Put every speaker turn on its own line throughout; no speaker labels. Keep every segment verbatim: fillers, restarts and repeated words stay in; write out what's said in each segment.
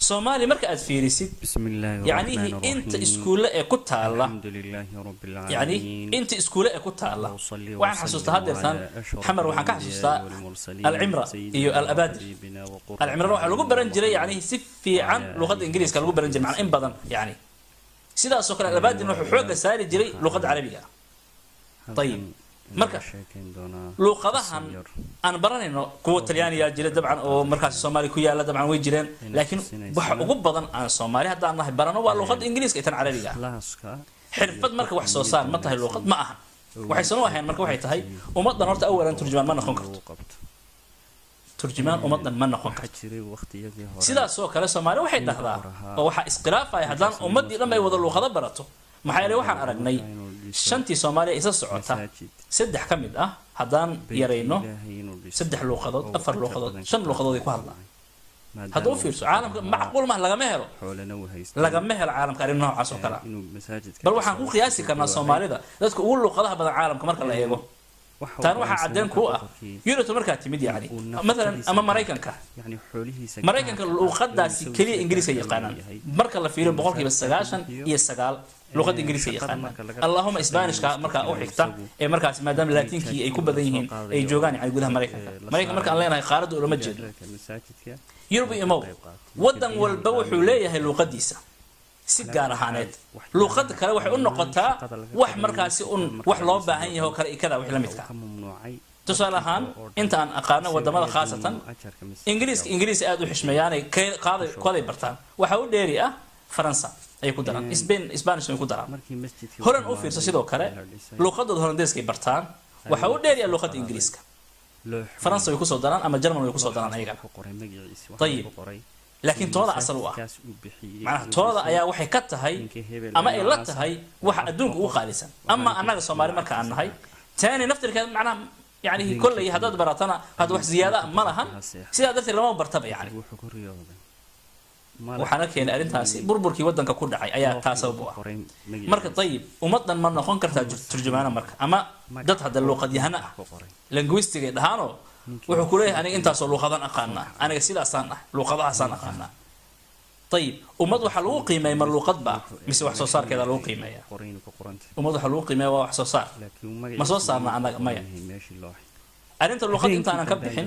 Soomaali marka aad fiirisid yani inta iskuule ee ku taala yani inta iskuule ee ku taala waxaan xasuustaa hadeertan xamar waxaan ka xasuustaa al-Imra iyo al-Abadir al-Imra waxa lagu baran jiray yani si fiican luqadda Ingiriiska lagu baran jiray macna in badan yani sidaas oo kale al-Abadir wuxuu xooga saari jiray luqadda Carabiga طيب marka luqadahan aan baranayno kuwa Talyaaniga jira dabcan oo markaas Soomaali ku yaala dabcan way jireen laakiin waxa ugu badan aan Soomaali hadda aan nahay barano waa luqadda Ingiriiska iyo tan Carabiga xirfad marka wax soo saar ma tahay luqad ma aha waxay soo waayeen marka waxay tahay ummadan horta awalan turjumaan ma noqon karto turjumaan ummadan ma noqon karto sidaas oo kale Soomaali waxay dhahdaa oo waxa isqiraafay hadaan ummadii dhan ay wada luqada barato maxay leeyahay waxaan aragnay shantii Soomaaliya isa socota saddex kamid ah hadaan yareyno saddex luqadood afar luqadood shan luqadood ay ku hadlaan hada u fiirso caalamka macquul ma laga meelo laga meelo caalamka arrin noocaas oo kala bal waxaan ku qiyaasi karnaa Soomaalida dadka ugu luqadaha badan caalamka marka la eego tan waxa cadeen ku ah Yurub marka timid yani مثلا ama Mareykanka yani xoolihiisa Mareykanka luqadaasi kaliya Ingiriiska yaqaanaan marka la fiiriyo boqolkiiba sagaashan iyo sagaal luqad Ingiriiska yaqaanaan Allahumma Isbaanishka marka u xigta ee markaas maadaama Laatinkii ay ku badan yihiin ay joogaan yani gudaha Mareykanka Mareykanka marka aan leenahay qaarada ulama jeedo Yurub iyo Maw wadan walba wuxuu leeyahay luqadiisa si gaar ahaaneed luqadda kale waxay u noqotaa wax markaasi un wax loo baahan yahay oo kale ikada wax la midka tusaale ahaan inta aan aqaano wadamada khaasatan Ingiriiska Ingiriisi aad u xishmeeyaan ay qaaday qaaday bartaan waxa uu dheeri ah Faransa ay ku daraan Spain Spanish ay ku daraan horan u fiirso sidoo kale luqadda Hollandeeska ay bartaan waxa uu dheeri ah luqadda Ingiriiska Faransa way ku soo daraan ama German way ku soo daraan ayaga طيب لكن تودا أصل واه معناه تودا أيها وحي كتهاي أما إلا تهاي واحد أدونك وخالصا أما أنا الصومالي مركا عنا هاي ثاني نفتر كان معناه يعني كل هذا براتنا هذا واحد زيادة ملهن زيادة درت لما برتبه يعني وحنا كين أرنتاسي بربر كي ودن ككل دعي أيها تاسو بوا مركا طيب ومدن من نخون كرتا ترجمانا مركا أما دت هذا اللغة دي هنا لينغويستيك دهانو wuxuu ku leeyahay aniga intaas oo luqadan aqaana aniga sidaasaan ah luqadahaasaan aqaana طيب ummad waxa lagu qiimeeyay mar luqad ba mise wax soo saarkeeda lagu qiimeeyaa ummad waxa lagu qiimeeyaa wax soo saar ma soo saarna anaga maya arinta luqad inta aan ka bixin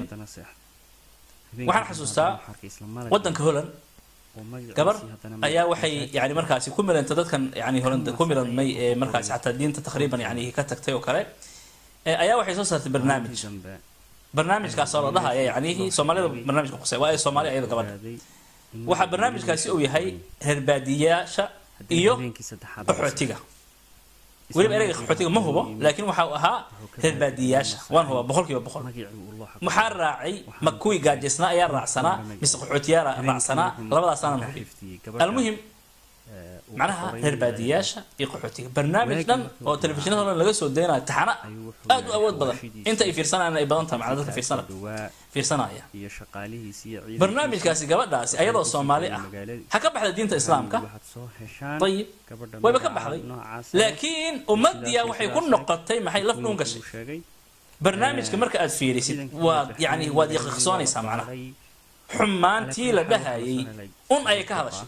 waxaan xasuustaa wadanka Holland gabar ayaa waxay yani markaasi ku milanta dadkan yani Holland ku milanay ee markaasi xataa diinta taqriiban yani ka tagtay oo kale ayaa waxay soo saartay barnaamij برنامج كاسر الله يعني هي سومالي برنامج قصير وأي سومالي أيضا قبل واحد برنامج كاسيو هي هربادية شا إيو حوتيجا ويبقى أريج حوتيجا ما هو لكن وحها هربادية شا وان هو بخل كيو بخل محرعي مكوي جاجسنا يا رعسنا بس حوتيارا رعسنا لبلا سنة المهم معناها هربادياش يقحوتي برنامج دن او تلفزيون هنا laga soo deynaa taxana aad u awood badan inta ay fiirsanayaan ay badan tahay macnaheedu fiirsanaa fiirsanaya iyo shaqaalihiisa iyo barnaamijkaasi gabadhaasi ayadoo Soomaali ah ha ka baxday diinta Islaamka طيب way ka baxday laakiin ummadiya waxay ku noqotay maxay laf nuun gashay barnaamijka marka aad fiirisid waa yani waa diiqsoonaysa macnaha xumaantii la dhahayay un ay ka hadashay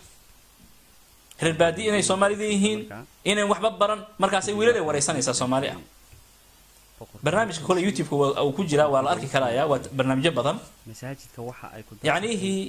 هربادي إني سومالي ذيهين إني وحبة برن مركز ويلة ورئيسانيسا سومالي برنامج كل يوتيوب أو كجرا ولا أركي كلايا وبرنامج بدن يعني هي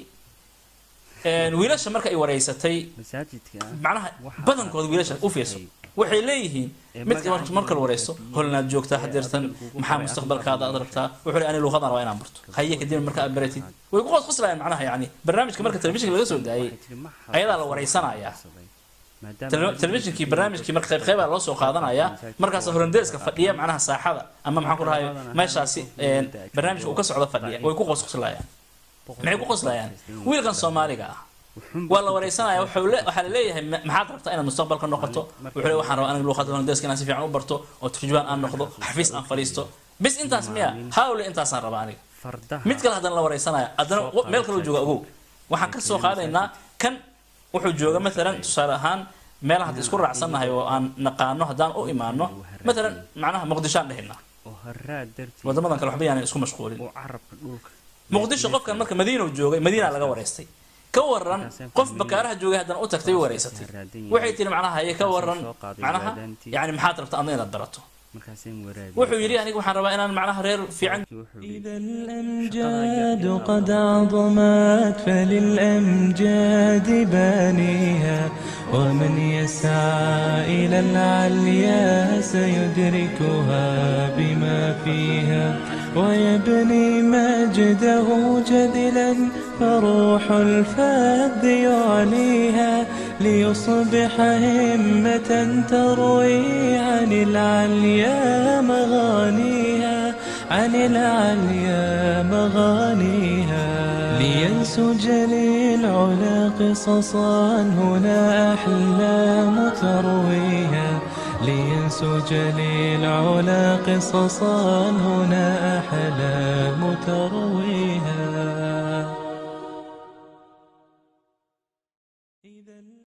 ويلة مركز ورئيستي معناها بدن كود ويلة أوفيسو وحيليهين مثل مركز ورئيسو هلنا جوكتا حديرتن محام مستقبل كذا أضربتها وحولي أنا لو خضر وين أمرت هي كدير مركز أبرتي ويقول خسر معناها يعني برنامج كمركز تلفزيون اللي جسوا ده أيضا لو ورئيسنا يا تلفزيون كي برنامج كي مركز خيبة الله سو قادنا يا مركز هولنديز كفدية معناها ساحة أما محكور هاي ما يشاسي برنامج وكسر على فدية ويقول خسر لا يعني ما يقول خسر يعني ويلقى الصومالي جا والله ورئيسنا يا وحول وحلليه محاضرة بتاعنا المستقبل كنا نقطه وحول وحنا أنا لو خدنا هولنديز كنا سيف عمو برتو وترجمان أن نقطه حفيز أن فريستو بس أنت اسميها حاول أنت صار رباني متكل هذا الله ورئيسنا أدنى ملك الوجوه أبوه وحكى السوق هذا إنه كان وحجوجا مثلا تصارهان مeel had isku raacsanahay oo aan naqaano hadaan u imaano مثلا macnaha muqdisho dhahina wadamadan kale waxba yaan isku mashquulin muqdisho qofkan marka madiina uu joogay madiina laga wareystay كورن قف بكاره جوجه هذا أوتك تبي وريستي وحيتين معناها هي كورن معناها يعني محاضرة تأمين الدرته وحو يري أنا وحن ربا إن معناها رير في عند
إذا الأمجاد قد عظمت فللأمجاد بانيها ومن يسعى إلى العليا سيدركها بما فيها ويبني مجده جدلا فروح الفذ يعليها ليصبح همة تروي عن العليا مغانيها عن العليا مغانيها لينسج للعلا قصصا هنا أحلام ترويها لينسج للعلا قصصا هنا أحلام ترويها.